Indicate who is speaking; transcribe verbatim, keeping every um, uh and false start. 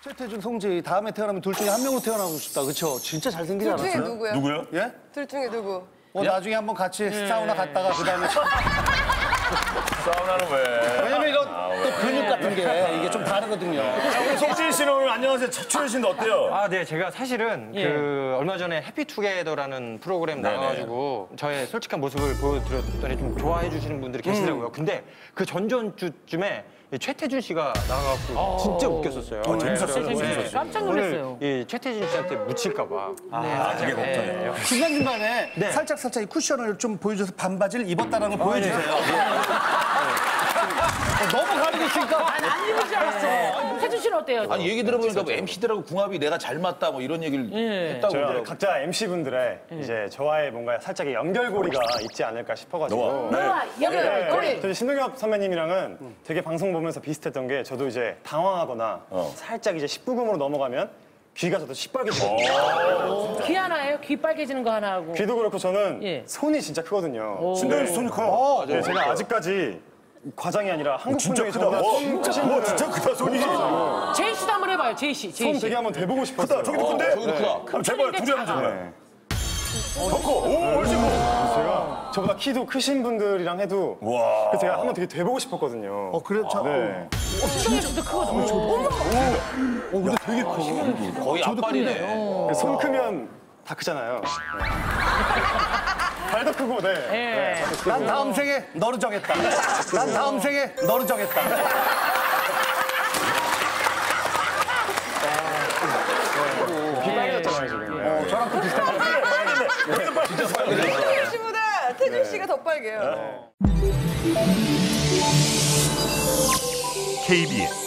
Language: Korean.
Speaker 1: 최태준, 송지 다음에 태어나면 둘 중에 한 명으로 태어나고 싶다. 그렇죠? 진짜 잘생기지 않았어요?
Speaker 2: 둘 중에 누구요?
Speaker 3: 누구요?
Speaker 1: 예?
Speaker 2: 둘 중에 누구?
Speaker 1: 뭐 나중에 한번 같이 사우나 갔다가 그다음에
Speaker 3: 사우나는 왜?
Speaker 1: 왜냐면 이거 또 근육 같은 게 이게 좀 다르거든요.
Speaker 3: 우리 송지인 씨는 오늘 안녕하세요. 첫 출연이신데 어때요?
Speaker 4: 아, 네. 제가 사실은
Speaker 5: 예.
Speaker 4: 그 얼마 전에 해피투게더라는 프로그램
Speaker 3: 네네.
Speaker 4: 나와가지고 저의 솔직한 모습을 보여드렸더니 좀 좋아해 주시는 분들이 계시더라고요. 근데 그 전전주쯤에 이 최태준 씨가 나와갖고 진짜 웃겼었어요.
Speaker 3: 어, 재밌었어요.
Speaker 4: 네, 그래서
Speaker 3: 재밌었어요.
Speaker 5: 깜짝 놀랐어요.
Speaker 4: 오늘 이 최태준 씨한테 묻힐까 봐.
Speaker 3: 아, 그게 걱정이에요.
Speaker 1: 중간중간에
Speaker 4: 네.
Speaker 1: 살짝 살짝 이 쿠션을 좀 보여줘서 반바지를 입었다는 걸 보여주세요. 어, 너무 가리고 있으니까
Speaker 5: 안 입을 줄 알았어. 태준 씨는 어때요?
Speaker 6: 아니 얘기 들어보니까 뭐 엠씨들하고 궁합이 내가 잘 맞다 뭐 이런 얘기를
Speaker 5: 예.
Speaker 6: 했다고
Speaker 7: 저희
Speaker 6: 그러더라고.
Speaker 7: 각자 엠씨분들의 이제 저와의 뭔가 살짝의 연결고리가 있지 않을까 싶어가지고.
Speaker 5: 아, 여기
Speaker 7: 네,
Speaker 5: 꼬리.
Speaker 7: 저희 신동엽 선배님이랑은 되게 방송 보면서 비슷했던 게 저도 이제 당황하거나 살짝 이제 십구 금으로 넘어가면 귀가 저도 시뻘개지거든요.
Speaker 5: 귀 하나예요? 귀 빨개지는 거 하나 하고.
Speaker 7: 귀도 그렇고 저는
Speaker 5: 예.
Speaker 7: 손이 진짜 크거든요.
Speaker 3: 신동엽 씨 손이 커요.
Speaker 7: 네, 제가 아직까지 과장이 아니라 한국
Speaker 3: 진짜
Speaker 7: 분들이
Speaker 3: 크다.
Speaker 7: 저보다
Speaker 3: 어,
Speaker 7: 손 크신
Speaker 3: 와,
Speaker 7: 분은
Speaker 3: 진짜 크다, 손이.
Speaker 5: 제이 씨도 한번 해봐요, 제이 씨. 제이
Speaker 7: 손
Speaker 5: 씨.
Speaker 7: 되게 한번 대보고 싶었어요.
Speaker 3: 크다, 저기도 큰데?
Speaker 6: 저기도 크다.
Speaker 3: 그럼 제발 둘이 한번 좀.
Speaker 7: 네.
Speaker 3: 더 커. 오, 훨씬 커.
Speaker 7: 제가 저보다 키도 크신 분들이랑 해도
Speaker 3: 와.
Speaker 7: 그래서 제가 한번 되게 돼보고 싶었거든요.
Speaker 1: 어 그래 참.
Speaker 7: 네.
Speaker 5: 신동엽 씨도 크거든.
Speaker 1: 어 근데 되게 커.
Speaker 6: 거의 앞발이네.
Speaker 7: 손 크면 다 크잖아요. 네. 발도 크고, 네.
Speaker 5: 예.
Speaker 1: 난 다음 생에 너를 정했다. 난 다음 생에 너를 정했다.
Speaker 7: 귀 빨개졌잖아요, 지금.
Speaker 1: 어, 저랑 또 비슷한 거.
Speaker 2: 태준 씨보다 태준 씨가 더 빨개요.
Speaker 8: 케이비에스